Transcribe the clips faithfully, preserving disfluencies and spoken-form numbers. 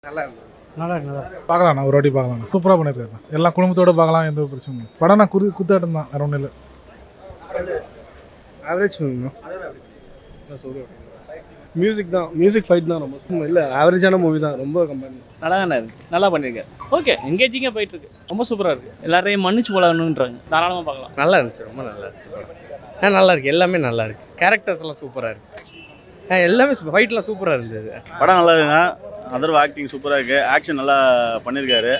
நல்லா இருந்தது. நல்லா இருக்கு நல்லா பார்க்கலாம். ஒரு வாட்டி பார்க்கலாம். சூப்பராக பண்ணியிருக்காரு. எல்லாம் குடும்பத்தோடு பார்க்கலாம். எந்த பிரச்சனை இல்லை. படம் நான் குரு குத்தாட்டம் தான். வேற ஒன்றும் இல்லை. ஆவரேஜ் மியூசிக் தான். மியூசிக் ஃபைட் தான் ரொம்ப இல்லை. ஆவரேஜான மூவி தான். ரொம்ப கம்பேர் நல்லா தானே இருந்துச்சு. நல்லா பண்ணியிருக்கேன். ஓகே, எங்கேஜிங்காக போயிட்டு இருக்கு. ரொம்ப சூப்பராக இருக்குது. எல்லாரையும் மன்னிச்சு போலான்னுன்றாங்க. தாராளமாக பார்க்கலாம். நல்லா இருந்துச்சு. ரொம்ப நல்லா இருந்துச்சு. ஆ நல்லா இருக்கு. எல்லாமே நல்லா இருக்கு. கேரக்டர்ஸ் எல்லாம் சூப்பராக இருக்கு. ஆ எல்லாமே ஃபைட்லாம் சூப்பராக இருந்தது. படம் நல்லா இருக்குங்க. அதர்வா ஆக்டிங் சூப்பராக இருக்குது. ஆக்ஷன் நல்லா பண்ணியிருக்காரு.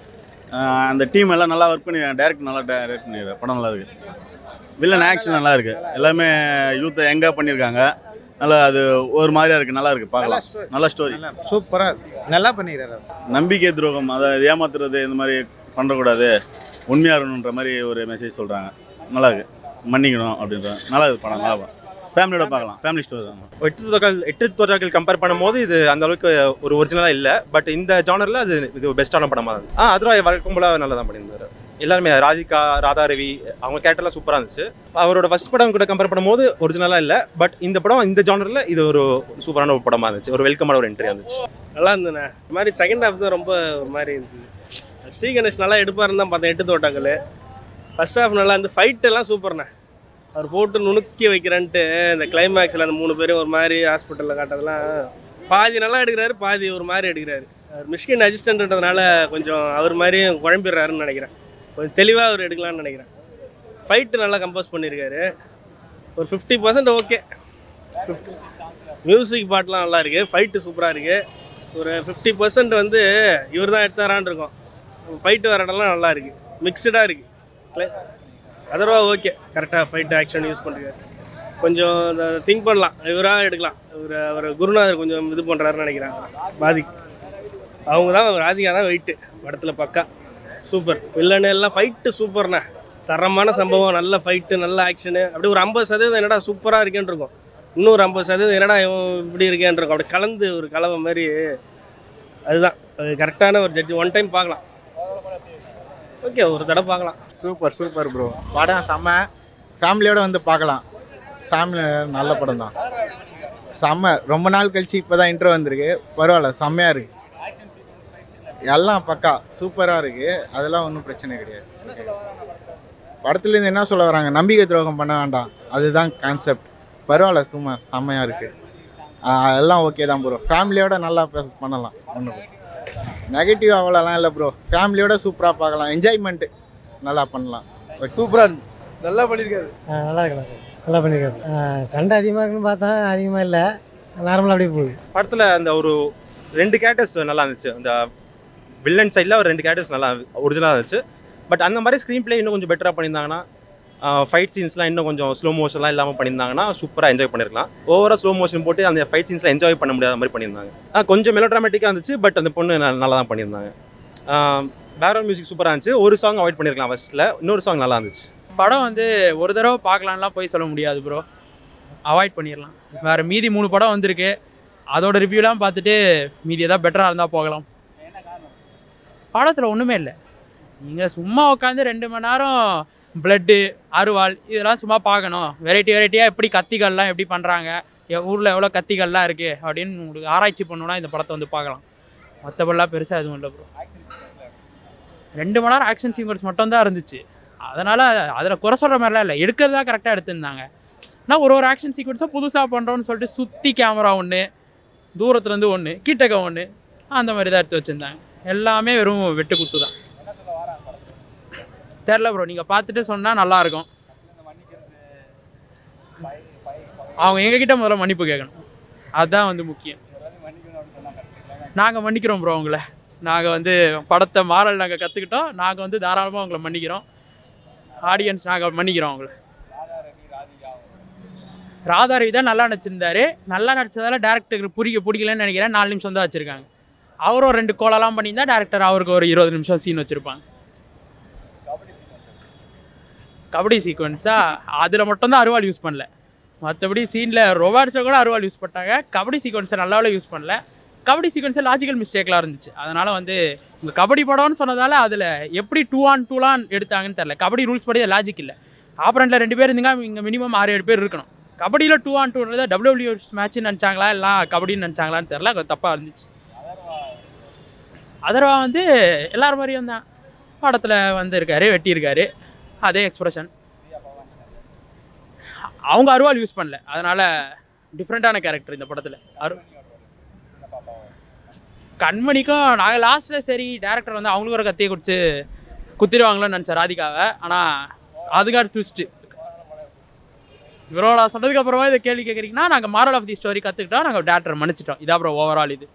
அந்த டீம் எல்லாம் நல்லா ஒர்க் பண்ணியிருக்காங்க. டேரக்டர் நல்லா டேரக்ட் பண்ணியிருக்காரு. படம் நல்லா இருக்குது. வில்லன் ஆக்ஷன் நல்லா இருக்குது. எல்லாமே யூத்தை எங்கே பண்ணியிருக்காங்க. நல்லா அது ஒரு மாதிரியா இருக்குது. நல்லா இருக்குது. பார்க்கலாம். நல்ல ஸ்டோரி. சூப்பராக நல்லா பண்ணிடுறாரு. நம்பிக்கை துரோகம், அதை ஏமாத்துறது இந்த மாதிரி பண்ணக்கூடாது, உண்மையாக இருக்கணுன்ற மாதிரி ஒரு மெசேஜ் சொல்கிறாங்க. நல்லா இருக்குது. மன்னிக்கணும் அப்படின்ற நல்லா இருக்குது. படம் நல்லா ஃபேமிலியோட பார்க்கலாம். ஃபேமிலி ஸ்டோரி தான். எட்டு தோற்கால் எட்டு தோற்கால் கம்பேர் பண்ணும்போது இது அந்த அளவுக்கு ஒரு ஒரிஜினலாக இல்லை. பட் இந்த ஜானரில் அது இது பெஸ்ட்டான படமாக இருந்துச்சு. ஆ அதுவா வழக்கம் போல நல்லா தான் பண்ணியிருந்தாரு. எல்லாருமே ராதிகா, ராதா ரவி அவங்க கேரக்டர்லாம் சூப்பராக இருந்துச்சு. அவரோட ஃபர்ஸ்ட் படம் கூட கம்பேர் பண்ணும்போது ஒரிஜினலாக இல்லை. பட் இந்த படம் இந்த ஜானரில் இது ஒரு சூப்பரான ஒரு படமாக இருந்துச்சு. ஒரு வெல்கமான ஒரு என்ட்ரி இருந்துச்சு. நல்லா இருந்ததுண்ணே. இது மாதிரி செகண்ட் ஹாஃப் தான் ரொம்ப ஒரு மாதிரி இருந்தது. ஸ்ரீ கணேஷ் நல்லா எடுப்பாருன்னு தான் பார்த்தேன். எட்டு தோட்டாக்கள் ஃபர்ஸ்ட் ஹாஃப் நல்லா இருந்து. ஃபைட் எல்லாம் சூப்பர்ண்ணே. அவர் போட்டு நுணுக்கி வைக்கிறேன்ட்டு இந்த கிளைமேக்ஸில் அந்த மூணு பேரும் ஒரு மாதிரி ஹாஸ்பிட்டலில் காட்டுறதுலாம் பாதி நல்லா எடுக்கிறாரு, பாதி ஒரு மாதிரி எடுக்கிறாரு. அவர் மிஷ்கின் அசிஸ்டன்ட்ன்றதுனால கொஞ்சம் அவர் மாதிரியும் குழம்பிடுறாருன்னு நினைக்கிறேன். கொஞ்சம் தெளிவாக அவர் எடுக்கலான்னு நினைக்கிறேன். ஃபைட்டு நல்லா கம்போஸ் பண்ணியிருக்காரு. ஒரு fifty percent okay. Fifty music பாட்டெலாம் நல்லா இருக்குது. ஃபைட்டு சூப்பராக இருக்குது. ஒரு ஃபிஃப்டி பர்சன்ட் வந்து இவர் தான் எடுத்தாரான் இருக்கும். ஃபைட்டு வர இடம்லாம் நல்லா இருக்குது. மிக்சடாக இருக்குது. அதர்வா ஓகே, கரெக்டாக ஃபைட்டு ஆக்ஷன் யூஸ் பண்ணுறாரு. கொஞ்சம் இந்த திங்க் பண்ணலாம். இவராக எடுக்கலாம். இவர் அவர் குருநாதர் கொஞ்சம் இது பண்ணுறாருன்னு நினைக்கிறாங்க. பாதி அவங்க தான் ராதிகா தான் வெயிட்டு படத்தில் பக்கா. சூப்பர். வில்லனு எல்லாம் ஃபைட்டு சூப்பர்ண்ணே. தரமான சம்பவம். நல்ல ஃபைட்டு, நல்ல ஆக்ஷனு. அப்படி ஒரு ஐம்பது சதவீதம் என்னடா சூப்பராக இருக்கேன்னு இருக்கும். இன்னொரு ஐம்பது சதவீதம் என்னடா இப்படி இருக்கேன்னு இருக்கும். அப்படி கலந்து ஒரு கலவை மாதிரி. அதுதான் அது கரெக்டான ஒரு ஜட்ஜ். ஒன் டைம் பார்க்கலாம். ஓகே, ஒரு தடவை பார்க்கலாம். Super super bro. படம் செம்ம. ஃபேமிலியோடு வந்து பார்க்கலாம். ஃபேமிலி நல்ல படம் தான். செம்ம. ரொம்ப நாள் கழிச்சு இப்போ தான் இன்ட்ரோ வந்திருக்கு. பரவாயில்ல, செம்மையாக இருக்குது. எல்லாம் பக்கா சூப்பராக இருக்குது. அதெல்லாம் ஒன்றும் பிரச்சனை கிடையாது. படத்துலேருந்து என்ன சொல்ல வராங்க, நம்பிக்கை துரோகம் பண்ண வேண்டாம், அதுதான் கான்செப்ட். பரவாயில்ல, சும்மா செம்மையாக இருக்குது. எல்லாம் ஓகே தான் ப்ரோ. ஃபேமிலியோட நல்லா பேச பண்ணலாம். ஒன்றும் பிரச்சனை நெகட்டிவ் அவ்வளோலாம் இல்லை ப்ரோ. ஃபேமிலியோட சூப்பராக பார்க்கலாம். என்ஜாய்மெண்ட்டு நல்லா பண்ணலாம். சூப்பராக நல்லா பண்ணியிருக்காரு. நல்லா இருக்கு. நல்லா பண்ணியிருக்காரு. சண்டை அதிகமாக இருக்குன்னு பார்த்தா அதிகமாக இல்லை. நார்மலாக அப்படியே போகுது. படத்தில் அந்த ஒரு ரெண்டு கேரக்டர்ஸ் நல்லா இருந்துச்சு. அந்த வில்லன் சைடில் ஒரு ரெண்டு கேரக்டர்ஸ் நல்லா ஒரிஜினலாக இருந்துச்சு. பட் அந்த மாதிரி ஸ்க்ரீன் பிளே இன்னும் கொஞ்சம் பெட்டராக பண்ணியிருந்தாங்கன்னா, ஃபைட் சீன்ஸ்லாம் இன்னும் கொஞ்சம் ஸ்லோ மோஷன்லாம் இல்லாமல் பண்ணியிருந்தாங்கன்னா சூப்பராக என்ஜாய் பண்ணியிருக்கலாம். ஓவராக ஸ்லோ மோஷன் போட்டு அந்த ஃபைட் சீன்ஸ்லாம் என்ஜாய் பண்ண முடியாத மாதிரி பண்ணியிருந்தாங்க. கொஞ்சம் மெலோட்ராமேட்டிக்காக இருந்துச்சு. பட் அந்த பொண்ணு நல்லா தான் பண்ணியிருந்தாங்க. பேக்ரவுண்ட் மியூசிக் சூப்பராக இருந்துச்சு. ஒரு சாங் அவாய்ட் பண்ணியிருக்கலாம் ஃபர்ஸ்ட்டில். இன்னொரு சாங் நல்லா இருந்துச்சு. படம் வந்து ஒரு தடவை பார்க்கலான்லாம் போய் சொல்ல முடியாது ப்ரோ. அவாய்ட் பண்ணிடலாம். வேறு மீதி மூணு படம் வந்திருக்கு. அதோட ரிவ்யூலாம் பார்த்துட்டு மீதி எதாவது பெட்டராக இருந்தால் போகலாம். படத்தில் ஒன்றுமே இல்லை. நீங்கள் சும்மா உட்காந்து ரெண்டு மணி நேரம் பிளட்டு, அருவாள் இதெல்லாம் சும்மா பார்க்கணும். வெரைட்டி வெரைட்டியாக எப்படி கத்திகள்லாம் எப்படி பண்ணுறாங்க, ஊரில் எவ்வளோ கத்திகள்லாம் இருக்குது அப்படின்னு உங்களுக்கு ஆராய்ச்சி பண்ணணுன்னா இந்த படத்தை வந்து பார்க்கலாம். மற்றபடிலாம் பெருசாக எதுவும் இல்லை ப்ரோ. ரெண்டு மணி நேரம் ஆக்ஷன் சீக்வன்ஸ் மட்டும் தான் இருந்துச்சு. அதனால் அதில் குறை சொல்கிற மாதிரிலாம் இல்லை. எடுக்கிறதா கரெக்டாக எடுத்துருந்தாங்க. ஆனால் ஒரு ஒரு ஆக்ஷன் சீக்வன்ஸாக புதுசாக பண்ணுறோன்னு சொல்லிட்டு சுற்றி கேமரா ஒன்று, தூரத்துலேருந்து ஒன்று, கிட்டக்க ஒன்று, அந்த மாதிரி தான் எடுத்து வச்சுருந்தாங்க. எல்லாமே வெறும் வெட்டு குத்து தான். தெரில ப்ரோ, நீங்கள் பார்த்துட்டு சொன்னால் நல்லாயிருக்கும். அவங்க எங்ககிட்ட முதல்ல மன்னிப்பு கேட்கணும். அதுதான் வந்து முக்கியம். நாங்கள் மன்னிக்கிறோம் ப்ரோ உங்களை. நாங்கள் வந்து படத்தை மாறல் நாங்கள் கற்றுக்கிட்டோம். நாங்கள் வந்து தாராளமாக உங்களை மன்னிக்கிறோம். ஆடியன்ஸ் நாங்கள் மன்னிக்கிறோம் அவங்கள. ராதா ரவி தான் நல்லா நடிச்சிருந்தாரு. நல்லா நடிச்சதால டேரக்டருக்கு பிடிக்க பிடிக்கலன்னு நினைக்கிறேன். நாலு நிமிஷம் தான் வச்சுருக்காங்க. அவரும் ரெண்டு கோலெல்லாம் பண்ணியிருந்தா டேரக்டர் அவருக்கு ஒரு இருபது நிமிஷம் சீன் வச்சுருப்பாங்க. கபடி சீக்வன்ஸாக அதில் மட்டும்தான் அருவாள் யூஸ் பண்ணல. மற்றபடி சீனில் ரொமான்ஸில் கூட அருவாள் யூஸ் பண்ணாங்க. கபடி சீக்வன்ஸை நல்லாவே யூஸ் பண்ணல. கபடி சீக்வன்ஸில் லாஜிக்கல் மிஸ்டேக்லாம் இருந்துச்சு. அதனால் வந்து உங்கள் கபடி படம்னு சொன்னதால் அதில் எப்படி டூ ஆன் டூலான் எடுத்தாங்கன்னு தெரில. கபடி ரூல்ஸ் படி லாஜிக் இல்லை. ஆப்பரண்ட்டில் ரெண்டு பேர் இருந்துங்க, இங்கே மினிமம் ஆறு ஏழு பேர் இருக்கணும். கபடியில் டூ ஆன் டூன்றதை டபிள்யூடபிள்யூ மேட்ச்னு நினச்சாங்களா இல்லை கபடின்னு நினச்சாங்களான்னு தெரில. அது தப்பாக இருந்துச்சு. அதர்வா வந்து எல்லார் மாதிரியும் தான் படத்தில் வந்துருக்காரு, வெட்டியிருக்காரு, அதே எக்ஸ்பிரஷன். அவங்க அருவாள் யூஸ் பண்ணல, அதனால் டிஃப்ரெண்ட்டான கேரக்டர் இந்த படத்தில். அரு கண்மணிக்கும் நாங்கள் லாஸ்ட்டில் சரி டேரக்டர் வந்து அவங்களுக்கு ஒரு கத்தியை குடிச்சு குத்திடுவாங்களோன்னு நினச்சேன் ராதிகாவை. ஆனால் அதுக்காக ட்விஸ்ட்டு. இவரோட சொன்னதுக்கு அப்புறமா இதை கேள்வி கேட்குறீங்கன்னா நாங்கள் மாரல் ஆஃப் தி ஸ்டோரி கற்றுக்கிட்டோம், நாங்கள் டேரக்டர் மன்னிச்சிட்டோம். இதான் அப்புறம் ஓவரால் இது.